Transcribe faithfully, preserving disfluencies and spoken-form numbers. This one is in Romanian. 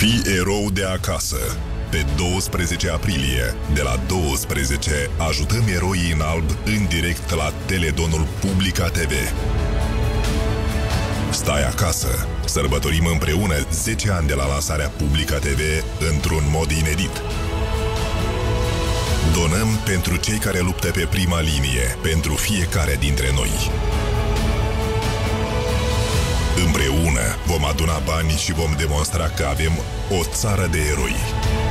Fii erou de acasă. Pe douăsprezece aprilie, de la douăsprezece, ajutăm eroii în alb în direct la Teledonul Publica T V. Stai acasă. Sărbătorim împreună zece ani de la lansarea Publica T V într-un mod inedit. Donăm pentru cei care luptă pe prima linie, pentru fiecare dintre noi. Împreună vom aduna bani și vom demonstra că avem o țară de eroi.